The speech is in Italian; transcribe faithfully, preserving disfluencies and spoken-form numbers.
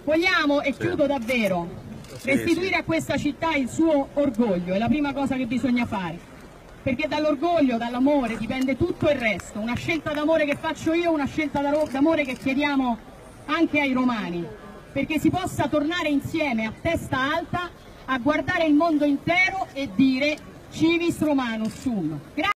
Vogliamo, e chiudo davvero, restituire a questa città il suo orgoglio, è la prima cosa che bisogna fare, perché dall'orgoglio, dall'amore dipende tutto il resto, una scelta d'amore che faccio io, una scelta d'amore che chiediamo anche ai romani, perché si possa tornare insieme a testa alta a guardare il mondo intero e dire Civis Romanus Sum. Grazie.